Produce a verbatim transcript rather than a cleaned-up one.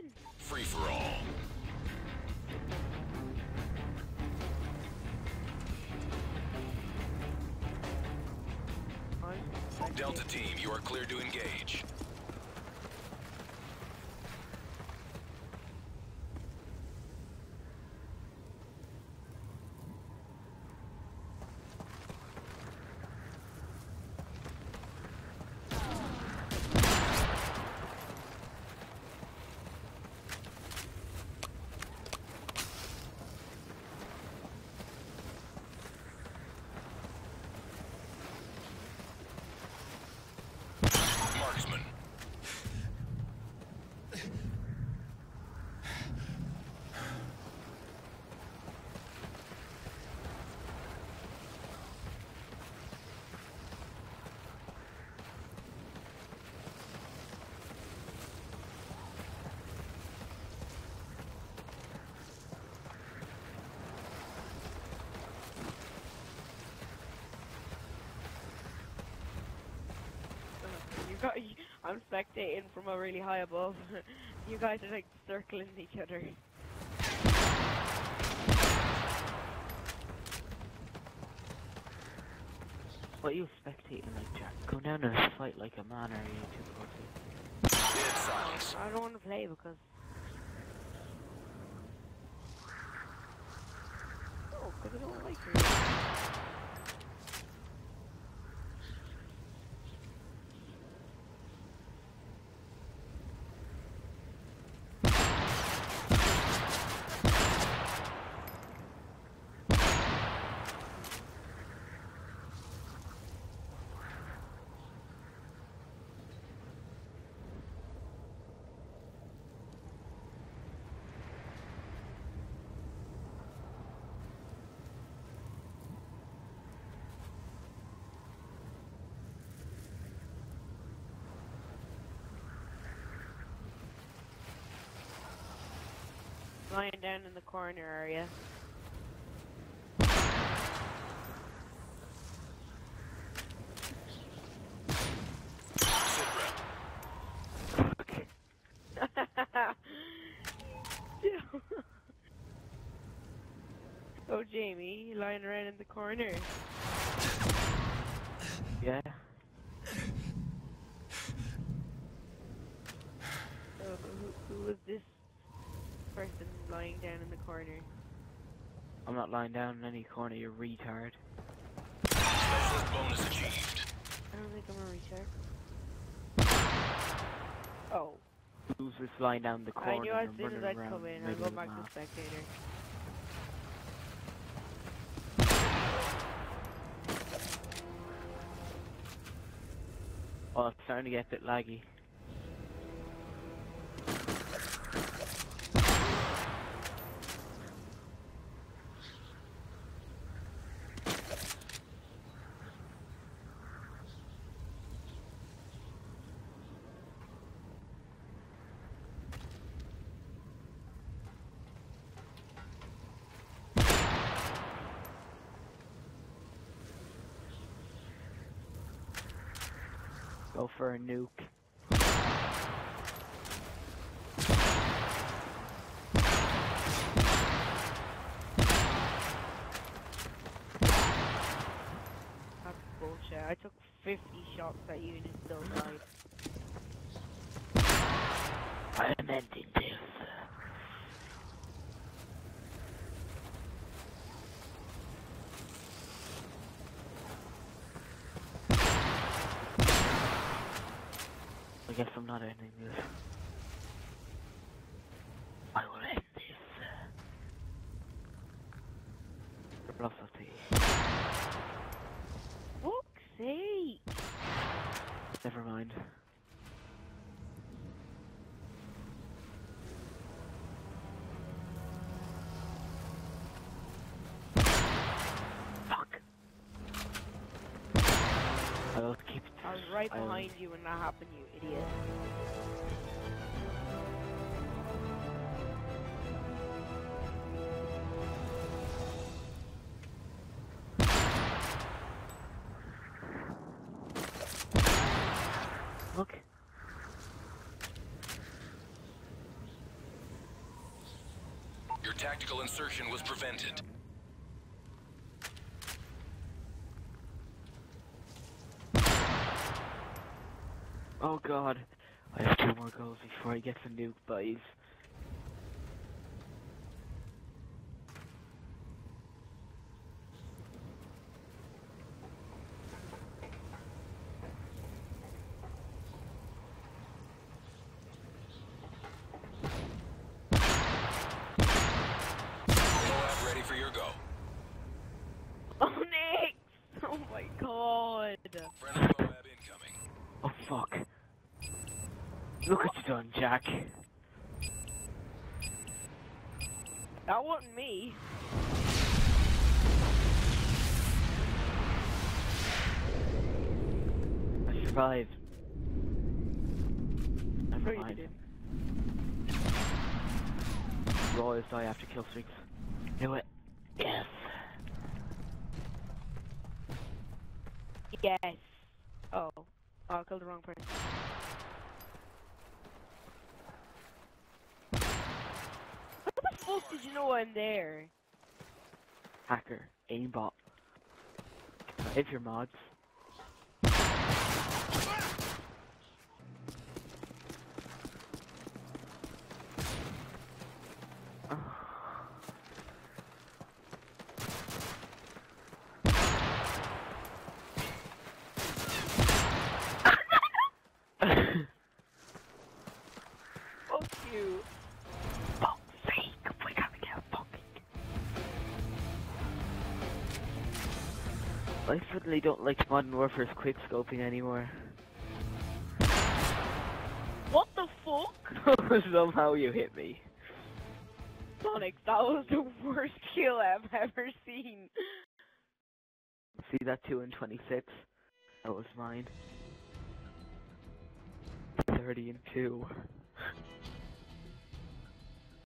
Free for all. Delta team, you are clear to engage. Marksman. Got, I'm spectating from a really high above. You guys are like circling each other. What are you spectating like, Jack? Go down and fight like a man, or are you too pussy? Dead silence. I don't want to play because... Oh, because I don't like you. Lying down in the corner area. Sit rep. Oh, Jamie, lying around in the corner. Yeah. So, who, who was this person lying down in the corner? I'm not lying down in any corner, you retard. Specialist bonus achieved. I don't think I'm a retard. Oh. Who's just lying down in the corner? I knew as and soon as running I'd around come in, the I'd middle go of the back to map? spectator. Oh, it's starting to get a bit laggy. Go for a nuke. That's bullshit. I took fifty shots at you and it still died. I meant it this. I guess I'm not ending this. I will end this. Philosophy. Fuck's sake! Never mind. Fuck. I will keep. I was right I will- behind you when that happened, you idiot. Look. Your tactical insertion was prevented. Oh god. I have two more goals before I get the nuke, boys. MOAB ready for your go. Oh, Nick! Oh my god! Friendly MOAB incoming. Oh fuck. Look what you done, Jack. That wasn't me. I survived. Never No, you mind. didn't. You always die after kill streaks. Knew it. Yes. Yes. Oh. Oh, I killed the wrong person. What the fuck did you know I'm there? Hacker. Aimbot. Save your mods. Fuck you. Fuck's sake, we gotta get fucking. I suddenly don't like Modern Warfare's quickscoping anymore. What the fuck? Somehow you hit me. Sonic, that was the worst kill I've ever seen. See that two and twenty-six? That was mine. thirty and two.